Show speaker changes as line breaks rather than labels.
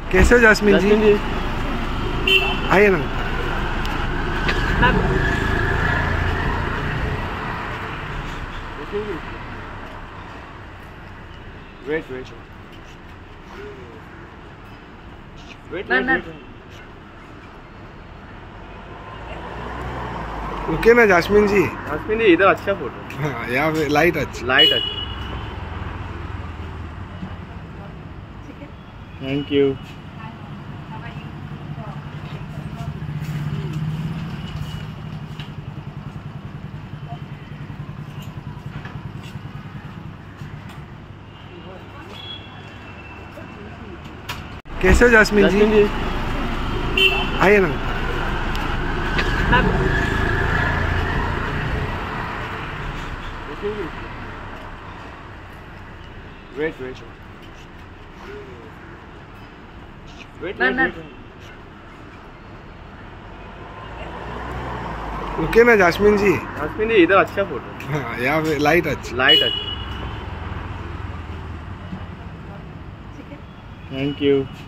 कैसे हो जास्मिन जी? आइए ना।
वेट वेट वेट वेट
रुके ना जास्मिन जी।
जास्मिन जी, इधर अच्छा फोटो।
हाँ, यहाँ पे लाइट अच्छी।
लाइट अच्छा। Thank you.
कैसे हो जास्मिन जी? आइए ना।
वेट वेट वेट
रुके ना जास्मिन जी।
जास्मिन जी, इधर अच्छा फोटो।
हाँ, यहाँ पे लाइट अच्छी।
लाइट अच्छा। Thank you.